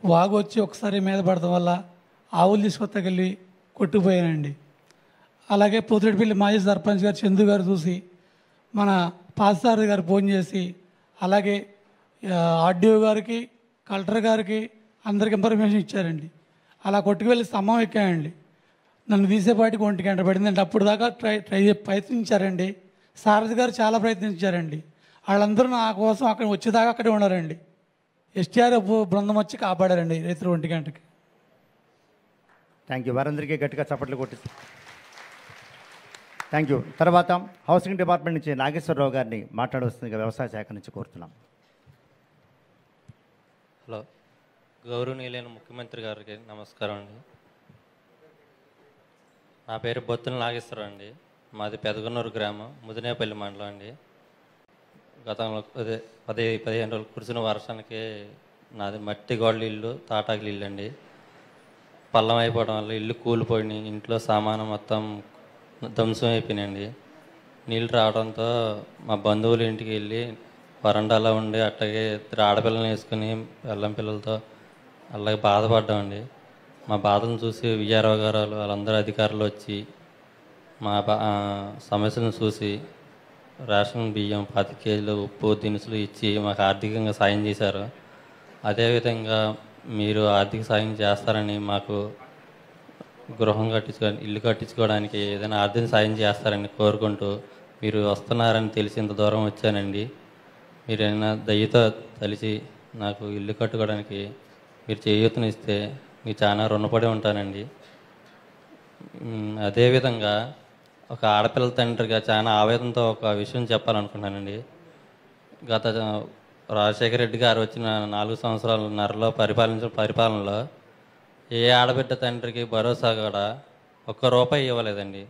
వాగు వచ్చి ఒకసారి మీద పడటం వల్ల ఆవులు తీసుకొత్తకెళ్ళి కొట్టుకుపోయానండి. అలాగే పోతిరెడ్డిపల్లి మాజీ సర్పంచ్ గారు చందు గారు చూసి మన పాస్టర్ గారు ఫోన్ చేసి, అలాగే ఆర్డీఓ గారికి, కలెక్టర్ గారికి అందరికి ఇన్ఫర్మేషన్ ఇచ్చారండి. అలా కొట్టుకువెళ్ళి స్తంభం ఎక్కానండి. నన్ను తీసేపాటికి 1 గంట పడిందండి. అప్పుడు దాకా ప్రయత్నించారండి. సారథి గారు చాలా ప్రయత్నించారండి. వాళ్ళందరూ నా కోసం అక్కడ వచ్చేదాకా అక్కడే ఉన్నారండి. ఎస్టీఆర్ బృందం వచ్చి కాపాడారండి రైతులు 1 గంటకి. Thank you. వారందరికీ గట్టిగా చప్పట్లు కొట్టి థ్యాంక్ యూ. తర్వాత హౌసింగ్ డిపార్ట్మెంట్ నుంచి నాగేశ్వరరావు గారిని మాట్లాడవలసిందిగా వ్యవసాయ శాఖ నుంచి కోరుతున్నాం. హలో, గౌరవనీయులైన ముఖ్యమంత్రి గారికి నమస్కారం అండి. నా పేరు బొత్తుల నాగేశ్వరరావు అండి. మాది పెదగనూరు గ్రామం, ముదినేపల్లి మండలం అండి. గతంలో 15 రోజులు కురిసిన వర్షానికి నాది మట్టి గోడల ఇల్లు, తాటాకులు ఇల్లు అండి. పల్లం అయిపోవడం వల్ల ఇల్లు కూలిపోయినాయి. ఇంట్లో సామాను మొత్తం ధ్వంసం అయిపోయినాయండి. నీళ్ళు రావడంతో మా బంధువుల ఇంటికి వెళ్ళి వరండాలో ఉండి అట్లాగే ఆడపిల్లని వేసుకుని పిల్లం పిల్లలతో అలాగే బాధపడ్డామండి. మా బాధను చూసి విఆర్ఓ గారు వాళ్ళందరూ అధికారులు వచ్చి మా సమస్యలను చూసి రేషన్ బియ్యం 10 కేజీలు ఉప్పు దినుసులు ఇచ్చి మాకు ఆర్థికంగా సాయం చేశారు. అదేవిధంగా మీరు ఆర్థిక సాయం చేస్తారని, మాకు గృహం ఇల్లు కట్టించుకోవడానికి ఏదైనా ఆర్థిక సాయం చేస్తారని కోరుకుంటూ మీరు వస్తున్నారని తెలిసి ఇంత దూరం వచ్చానండి. మీరు ఏమైనా దయతో తెలిసి నాకు ఇల్లు కట్టుకోవడానికి మీరు చేయూతనిస్తే మీకు చాలా రుణపడి ఉంటానండి. అదేవిధంగా ఒక ఆడపిల్ల తండ్రిగా చాలా ఆవేదనతో ఒక విషయం చెప్పాలనుకుంటున్నానండి. గత రాజశేఖర రెడ్డి గారు వచ్చిన 4 సంవత్సరాలన్నరలో పరిపాలనలో ఏ ఆడబిడ్డ తండ్రికి భరోసా కూడా ₹1 ఇవ్వలేదండి.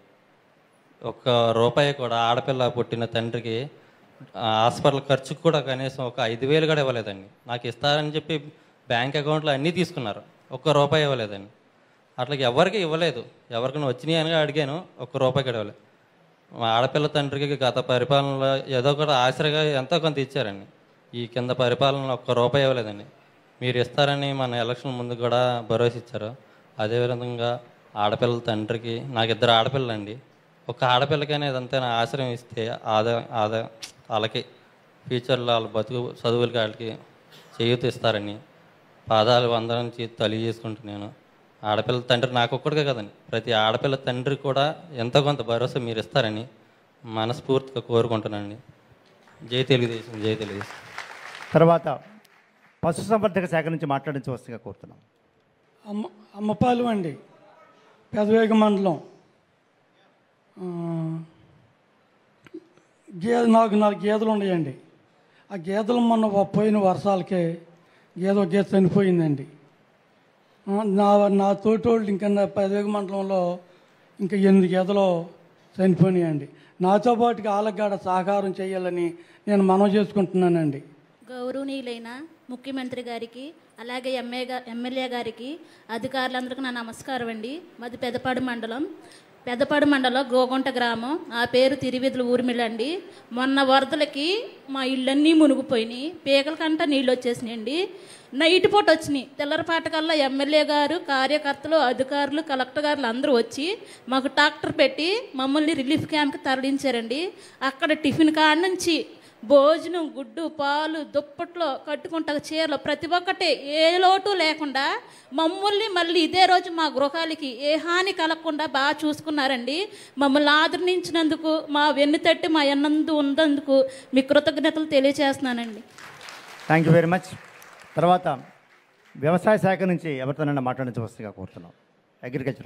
₹1 కూడా ఆడపిల్ల పుట్టిన తండ్రికి హాస్పిటల్ ఖర్చుకు కూడా కనీసం ఒక 5,000 కూడా ఇవ్వలేదండి. నాకు ఇస్తారని చెప్పి బ్యాంక్ అకౌంట్లో అన్నీ తీసుకున్నారు, ₹1 ఇవ్వలేదండి. అట్లకి ఎవరికి ఇవ్వలేదు. ఎవరికైనా వచ్చినాయి అని అడిగాను, ₹1 కూడా ఇవ్వలేదు. మా ఆడపిల్ల తండ్రికి గత పరిపాలనలో ఏదో కూడా ఆసరగా ఎంతో కొంత ఇచ్చారండి. ఈ కింద పరిపాలనలో ₹1 ఇవ్వలేదండి. మీరు ఇస్తారని మన ఎలక్షన్ ముందు కూడా భరోసా ఇచ్చారు. అదేవిధంగా ఆడపిల్లల తండ్రికి, నాకు 2 ఆడపిల్లలండి, ఒక ఆడపిల్లకైనా ఇదంతా ఆశ్రయం ఇస్తే వాళ్ళకి ఫ్యూచర్లో వాళ్ళ బతుకు చదువులకి వాళ్ళకి చేయూత ఇస్తారని పాదాలు వందరించి తెలియజేసుకుంటున్నాను. ఆడపిల్ల తండ్రి నాకు ఒక్కడికే కదండి, ప్రతి ఆడపిల్ల తండ్రి కూడా ఎంతో కొంత భరోసా మీరు ఇస్తారని మనస్ఫూర్తిగా కోరుకుంటున్నానండి. జై తెలుగుదేశం, జై తెలుగుదేశం. తర్వాత పశుసంవర్ధక శాఖ నుంచి మాట్లాడించవలసిందిగా కోరుతున్నాం. అమ్మపాలు అండి, పెదవేగ మండలం. నాకు 4 గేదెలు ఉన్నాయండి. ఆ గేదెలు మొన్న పోయిన వర్షాలకే గేదె చనిపోయిందండి. నా తోటోళ్ళు ఇంకా నా పెదవేగ మండలంలో ఇంకా 8 గేదెలు చనిపోయినాయండి. నాతో పాటుగా వాళ్ళకి సహకారం చేయాలని నేను మనవి చేసుకుంటున్నానండి. గౌరవనీయులైన ముఖ్యమంత్రి గారికి, అలాగే ఎమ్మెల్యే గారికి, అధికారులందరికీ నా నమస్కారం అండి. మాది పెద్దపాడు మండలం గోగుంట గ్రామం. ఆ పేరు తిరువిధుల ఊర్మిళ అండి. మొన్న వరదలకి మా ఇళ్ళన్నీ మునిగిపోయినాయి, పీకల కంట నీళ్ళు వచ్చేసినాయండి. నైట్ పూట వచ్చినాయి. తెల్లరపాటకల్లా ఎమ్మెల్యే గారు, కార్యకర్తలు, అధికారులు, కలెక్టర్ గారులు అందరూ వచ్చి మాకు ట్రాక్టర్ పెట్టి మమ్మల్ని రిలీఫ్ క్యాంప్కి తరలించారండి. అక్కడ టిఫిన్ కాడ నుంచి భోజనం, గుడ్డు, పాలు, దుప్పట్లో, కట్టుకుంటా చీరలు, ప్రతి ఒక్కటి ఏ లోటు లేకుండా మమ్మల్ని మళ్ళీ ఇదే రోజు మా గృహాలకి ఏ హాని కలగకుండా బాగా చూసుకున్నారండి. మమ్మల్ని ఆదరించినందుకు, మా వెన్నుతట్టి మా ఎన్నందు ఉన్నందుకు మీ కృతజ్ఞతలు తెలియజేస్తున్నానండి. Thank you very much. తర్వాత వ్యవసాయ శాఖ నుంచి ఎవరితోనైనా మాట్లాడించవలసిందిగా కోరుతున్నాం. అగ్రికల్చర్.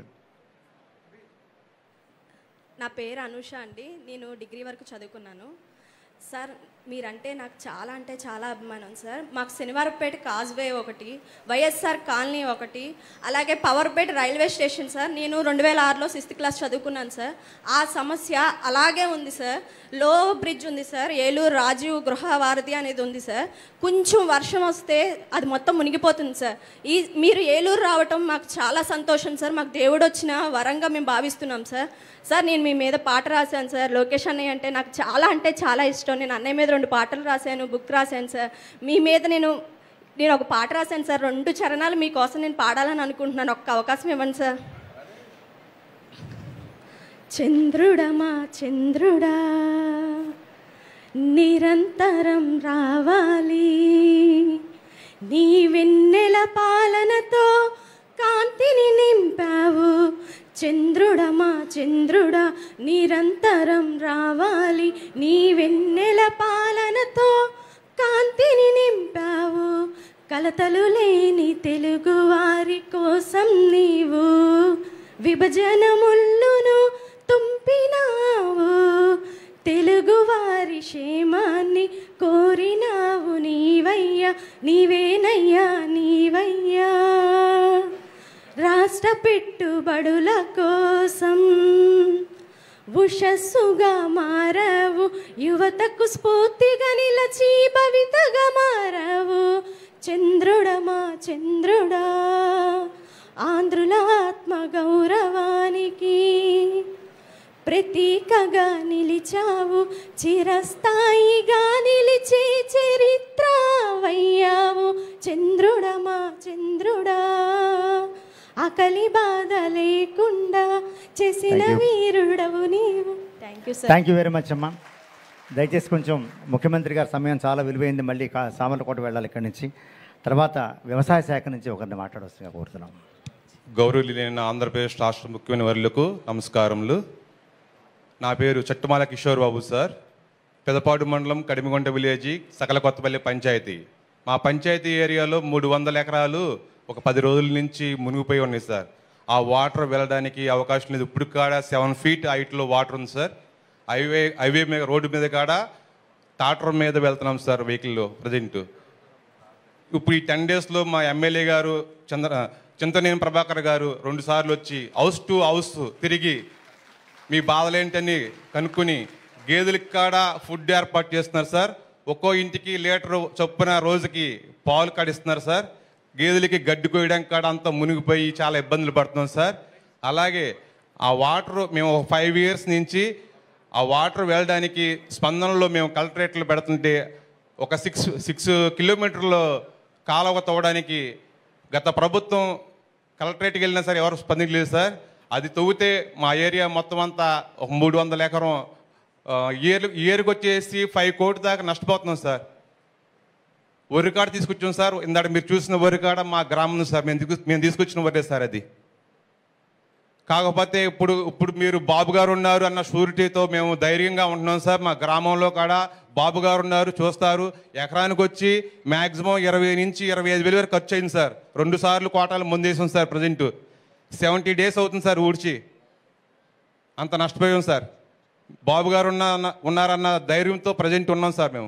నా పేరు అనుష అండి. నేను డిగ్రీ వరకు చదువుకున్నాను. సార్, మీరంటే నాకు చాలా అంటే చాలా అభిమానం సార్. మాకు శనివారపేట కాజ్వే ఒకటి, వైఎస్ఆర్ కాలనీ ఒకటి, అలాగే పవర్పేట రైల్వే స్టేషన్ సార్. నేను 2006లో 6th క్లాస్ చదువుకున్నాను సార్. ఆ సమస్య అలాగే ఉంది సార్. లో బ్రిడ్జ్ ఉంది సార్, ఏలూరు రాజీవ్ గృహవారధి అనేది ఉంది సార్. కొంచెం వర్షం వస్తే అది మొత్తం మునిగిపోతుంది సార్. మీరు ఏలూరు రావటం మాకు చాలా సంతోషం సార్. మాకు దేవుడు వచ్చిన వరంగా మేము భావిస్తున్నాం సార్. సార్, నేను మీ మీద పాట రాశాను సార్. లోకేష్ అన్నయ్య అంటే నాకు చాలా అంటే చాలా ఇష్టం. నేను అన్నయ్య మీద 2 పాటలు రాశాను, బుక్ రాశాను సార్. మీ మీద నేను నేను ఒక పాట రాశాను సార్, 2 చరణాలు మీకోసం నేను పాడాలని అనుకుంటున్నాను. ఒక్క అవకాశం ఇవ్వండి సార్. చంద్రుడమా చంద్రుడా నిరంతరం రావాలి, నీ వెన్నెల పాలనతో కాంతిని నింపావు. చంద్రుడమా చంద్రుడా నిరంతరం రావాలి, నీ వెన్నెల పాలనతో కాంతిని నింపావు. కలతలు లేని తెలుగు వారి కోసం నీవు విభజన ముళ్ళును తుంపినావు. తెలుగు వారి క్షేమాన్ని కోరినావు నీవయ్యా, నీవేనయ్యా నీవయ్యా. రాష్ట్ర పెట్టుబడుల కోసం ఉషస్సుగా మారవు, యువతకు స్ఫూర్తిగా నిలచి భవితగా మారవు. చంద్రుడమా చంద్రుడా ఆంధ్రుల ఆత్మ గౌరవానికి ప్రతీకగా నిలిచావు, చిరస్థాయిగా నిలిచే చరిత్ర వయ్యావు. చంద్రుడమా చంద్రుడా ఆకలి బాధ లేకుండా చేసిన వీరుడవు నీవు. Thank you sir. Thank you very much అమ్మా. దయచేసి కొంచెం ముఖ్యమంత్రి గారి సమయం చాలా విలువైంది, మళ్ళీ సామర్లకోట వెళ్ళాలి ఇక్కడి నుంచి. తర్వాత వ్యవసాయ శాఖ నుంచి ఒకరిని మాట్లాడవలసిందిగా కోరుతున్నాం. గౌరవనీయులైన ఆంధ్రప్రదేశ్ రాష్ట్ర ముఖ్యమైన వర్యులకు నమస్కారములు. నా పేరు చట్టుమాల కిషోర్ బాబు సార్. పెదపాడు మండలం కడిమిగొండ విలేజీ సకల కొత్తపల్లి పంచాయతీ. మా పంచాయతీ ఏరియాలో 300 ఎకరాలు ఒక 10 రోజుల నుంచి మునిగిపోయి ఉన్నాయి సార్. ఆ వాటర్ వెళ్ళడానికి అవకాశం లేదు. ఇప్పుడు కాడ 7 ఫీట్ హైట్లో వాటర్ ఉంది సార్. హైవే మీద రోడ్డు మీద కాడ టాటర్ మీద వెళ్తున్నాం సార్ వెహికల్లో ప్రజెంట్. ఇప్పుడు ఈ 10 డేస్లో మా ఎమ్మెల్యే గారు చింతనేని ప్రభాకర్ గారు 2 సార్లు వచ్చి హౌస్ టు హౌస్ తిరిగి మీ బాధలేంటని కనుక్కొని గేదెలకి కాడ ఫుడ్ ఏర్పాటు చేస్తున్నారు సార్. ఒక్కో ఇంటికి లీటర్ చొప్పున రోజుకి పాలు కాడిస్తున్నారు సార్. గేదెలకి గడ్డి కోయడానికి కాడ అంతా మునిగిపోయి చాలా ఇబ్బందులు పడుతున్నాం సార్. అలాగే ఆ వాటర్ మేము 5 ఇయర్స్ నుంచి ఆ వాటర్ వెళ్ళడానికి స్పందనలో మేము కలెక్టరేట్లు పెడుతుంటే ఒక 6 కిలోమీటర్లు కాలువ తవ్వడానికి గత ప్రభుత్వం కలెక్టరేట్కి వెళ్ళినా సార్ ఎవరు స్పందించలేదు సార్. అది తవ్వితే మా ఏరియా మొత్తం అంతా ఒక 300 ఎకరం ఇయర్కి వచ్చేసి 5 కోట్ల దాకా నష్టపోతున్నాం సార్. వరికాడ తీసుకొచ్చాం సార్. ఇందాక మీరు చూసిన వరికాడ మా గ్రామం సార్, మేము తీసుకొచ్చిన వరే సార్ అది. కాకపోతే ఇప్పుడు మీరు బాబు గారు ఉన్నారు అన్న షూరిటీతో మేము ధైర్యంగా ఉంటున్నాం సార్. మా గ్రామంలో కాడ బాబు గారు ఉన్నారు, చూస్తారు. ఎకరానికి వచ్చి మ్యాక్సిమం 20 నుంచి 25 వేలు వరకు ఖర్చు అయింది సార్. 2 సార్లు కోటాలు ముందేసాం సార్. ప్రజెంట్ 70 డేస్ అవుతుంది సార్ ఊడ్చి. అంత నష్టపోయాం సార్. బాబు గారు ఉన్నారన్న ధైర్యంతో ప్రజెంట్ ఉన్నాం సార్ మేము.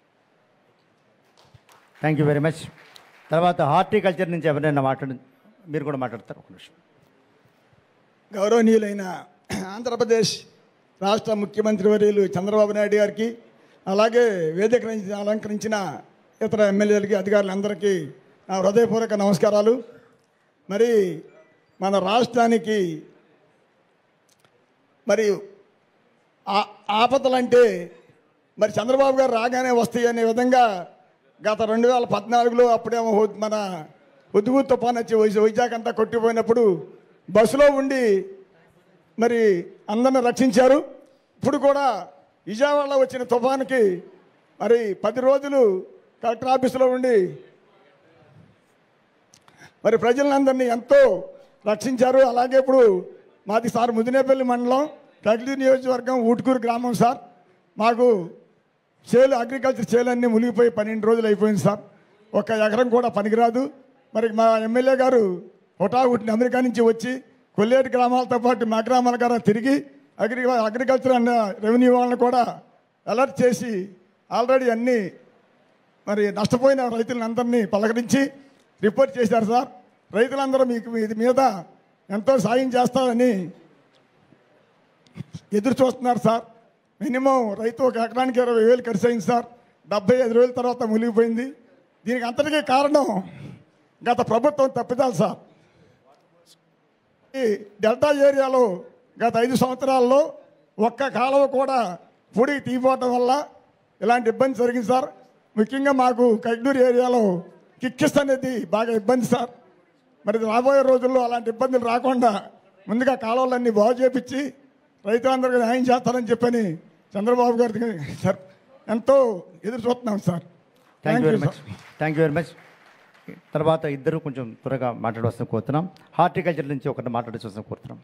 Thank you very much. తర్వాత హార్టికల్చర్ నుంచి ఎవరైనా మీరు కూడా మాట్లాడతారు ఒక నిమిషం. గౌరవనీయులైన ఆంధ్రప్రదేశ్ రాష్ట్ర ముఖ్యమంత్రి వర్యులు చంద్రబాబు నాయుడు గారికి, అలాగే వేదిక అలంకరించిన ఇతర ఎమ్మెల్యేలకి, అధికారులందరికీ నా హృదయపూర్వక నమస్కారాలు. మరి మన రాష్ట్రానికి మరి ఆపదలంటే మరి చంద్రబాబు గారు రాగానే వస్తాయి అనే విధంగా గత 2014లో అప్పుడేమో మన ఉద్దుగు తుఫాన్ వచ్చి వైజాగ్ అంతా కొట్టిపోయినప్పుడు బస్సులో ఉండి మరి అందరిని రక్షించారు. ఇప్పుడు కూడా విజయవాడలో వచ్చిన తుఫానుకి మరి 10 రోజులు కలెక్టర్ ఆఫీసులో ఉండి మరి ప్రజలందరినీ ఎంతో రక్షించారు. అలాగే ఇప్పుడు మాది సార్ ముదినేపల్లి మండలం ప్రకృతి నియోజకవర్గం ఊటుకూరు గ్రామం సార్. మాకు అగ్రికల్చర్ చేలన్నీ మునిగిపోయి 12 రోజులు అయిపోయింది సార్. 1 ఎకరం కూడా పనికిరాదు. మరి మా ఎమ్మెల్యే గారు హుటాహుటిని అమెరికా నుంచి వచ్చి కొల్లేటి గ్రామాలతో పాటు మా గ్రామాల గారు తిరిగి అగ్రికల్చర్ అన్న రెవెన్యూ వాళ్ళని కూడా అలర్ట్ చేసి ఆల్రెడీ అన్నీ మరి నష్టపోయిన రైతులందరినీ పలకరించి రిపోర్ట్ చేశారు సార్. రైతులందరూ మీకు ఇది మీద ఎంతో సాయం చేస్తారని ఎదురు చూస్తున్నారు సార్. మినిమం రైతు 1 ఎకరానికి 20,000 ఖర్చు అయింది సార్. 75 రోజుల తర్వాత మునిగిపోయింది. దీనికి అంతటికీ కారణం గత ప్రభుత్వం తప్పిదాలు సార్. ఈ డెల్టా ఏరియాలో గత 5 సంవత్సరాల్లో 1 కాలువ కూడా పొడికి తీయపోవటం వల్ల ఇలాంటి ఇబ్బంది జరిగింది సార్. ముఖ్యంగా మాకు కైడూరు ఏరియాలో కిక్కిస్ అనేది బాగా ఇబ్బంది సార్. మరి రాబోయే రోజుల్లో అలాంటి ఇబ్బందులు రాకుండా ముందుగా కాలువలన్నీ బాగు చేపించి రైతులందరికీ న్యాయం చేస్తారని చెప్పని చంద్రబాబు గారికి సార్ ఎంతో ఎదురు చూస్తున్నాం sir. Thank you very much. Thank you very much. తర్వాత ఇద్దరు కొంచెం త్వరగా మాట్లాడవలసిన కోరుతున్నాం. హార్టికల్చర్ నుంచి ఒకటి మాట్లాడవలసిన కోరుతున్నాం.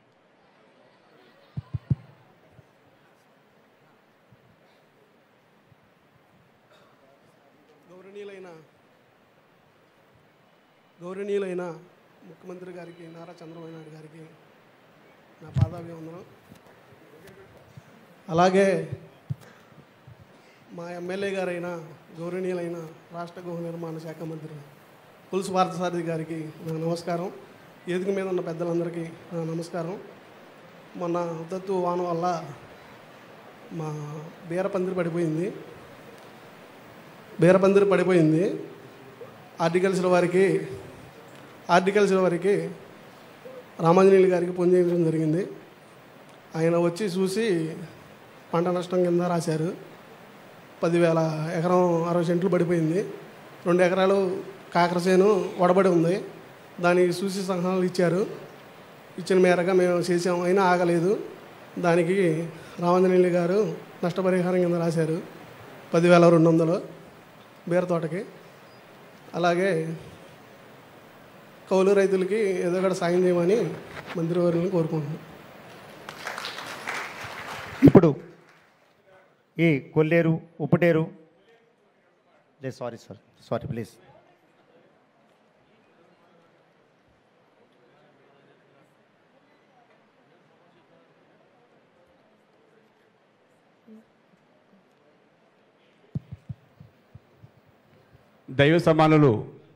గౌరవనీయులైన ముఖ్యమంత్రి గారికి, నారా చంద్రబాబు నాయుడు గారికి నా పాదాభివందనం. అలాగే మా ఎమ్మెల్యే గారైన గౌరవనీయులైన రాష్ట్ర గృహ నిర్మాణ శాఖ మంత్రి పులుసు పార్థసారథి గారికి నా నమస్కారం. వేదిక మీద ఉన్న పెద్దలందరికీ నా నమస్కారం. మొన్న ఉదత్తు వాన వల్ల మా బీరపందిరి పడిపోయింది. హార్టికల్చర్ వారికి రామాంజనేయులు గారికి ఫోన్ చేయడం జరిగింది. ఆయన వచ్చి చూసి పంట నష్టం కింద రాశారు. 10,000 ఎకరం 60 సెంట్లు పడిపోయింది. 2 ఎకరాలు కాకరసేను వడబడి ఉంది. దానికి చూసి సలహాలు ఇచ్చారు. ఇచ్చిన మేరగా మేము చేసాము, అయినా ఆగలేదు. దానికి రామాంజనేయులు గారు నష్టపరిహారం కింద రాశారు 10,200 బీర తోటకి. అలాగే కౌలు రైతులకి ఏదో ఒకటి సాయం చేయమని మంత్రివర్యులను కోరుకుంటున్నాం. ఇప్పుడు ఈ కొల్లేరు, ఉప్పటేరు, సారీ ప్లీజ్, దైవ సమానులు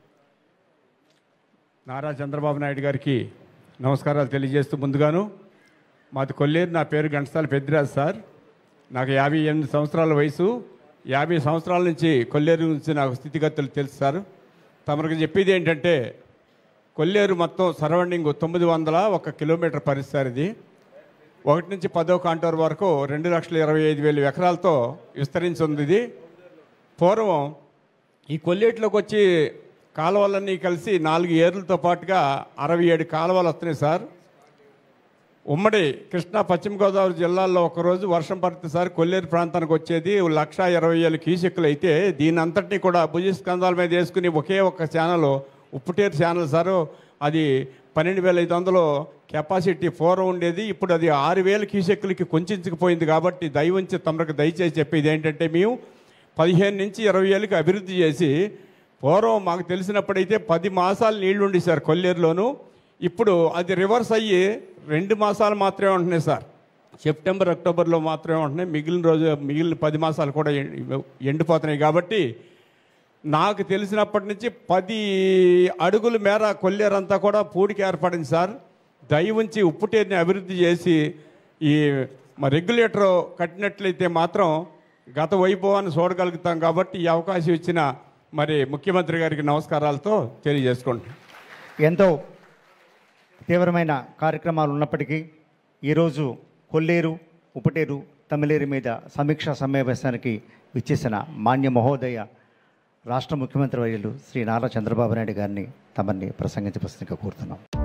నారా చంద్రబాబు నాయుడు గారికి నమస్కారాలు తెలియజేస్తూ, ముందుగాను మాది కొల్లేరు, నా పేరు ఘంటసాల పెద్దిరాజు సార్. నాకు 58 సంవత్సరాల వయసు. 50 సంవత్సరాల నుంచి కొల్లేరు నుంచి నాకు స్థితిగతులు తెలుసు సార్. తమకు చెప్పేది ఏంటంటే, కొల్లేరు మొత్తం సరౌండింగ్ 901 కిలోమీటర్ పరిస్థితి. ఇది 1 నుంచి 10వ కాంటూర్ వరకు 2,25,000 ఎకరాలతో విస్తరించి ఉంది. ఇది పూర్వం ఈ కొల్లేట్లోకి వచ్చి కాలువలన్నీ కలిసి 4 ఏర్లతో పాటుగా 67 కాలువలు వస్తున్నాయి సార్. ఉమ్మడి కృష్ణా, పశ్చిమ గోదావరి జిల్లాల్లో ఒకరోజు వర్షం పడితే సార్ కొల్లేరు ప్రాంతానికి వచ్చేది 1,20,000 క్యూసెక్కులు. అయితే దీని అంతటినీ కూడా భుజస్కంధాల మీద వేసుకుని ఒకే ఒక్క ఛానల్, ఉప్పుటేరు ఛానల్ సార్. అది 12,500 కెపాసిటీ పూర్వం ఉండేది. ఇప్పుడు అది 6,000 క్యూసెక్కులకి కొంచెంచుకుపోయింది. కాబట్టి దయవుంచి తమకు దయచేసి చెప్పేది ఏంటంటే, మేము 15 నుంచి 20 ఏళ్ళకి అభివృద్ధి చేసి, పూర్వం మాకు తెలిసినప్పుడైతే 10 మాసాలు నీళ్లు ఉండి సార్ కొల్లేరులోను. ఇప్పుడు అది రివర్స్ అయ్యి 2 మాసాలు మాత్రమే ఉంటున్నాయి సార్. సెప్టెంబర్, అక్టోబర్లో మాత్రమే ఉంటున్నాయి. మిగిలిన 10 మాసాలు కూడా ఎండిపోతున్నాయి. కాబట్టి నాకు తెలిసినప్పటి నుంచి 10 అడుగుల మేర కొల్లేరంతా కూడా పూడికి ఏర్పడింది సార్. దయవుంచి ఉప్పుటేరుని అభివృద్ధి చేసి ఈ రెగ్యులేటర్ కట్టినట్లయితే మాత్రం గత వైభవాన్ని చూడగలుగుతాం. కాబట్టి ఈ అవకాశం ఇచ్చిన మరి ముఖ్యమంత్రి గారికి నమస్కారాలతో తెలియజేసుకుంటున్నాం. ఎంతో తీవ్రమైన కార్యక్రమాలు ఉన్నప్పటికీ ఈరోజు కొల్లేరు, ఉప్పటేరు, తమిళేరు మీద సమీక్షా సమావేశానికి విచ్చేసిన మాన్య మహోదయ రాష్ట్ర ముఖ్యమంత్రి వర్యులు శ్రీ నారా చంద్రబాబు నాయుడు గారిని తమని ప్రసంగించవలసిందిగా కోరుతున్నాం.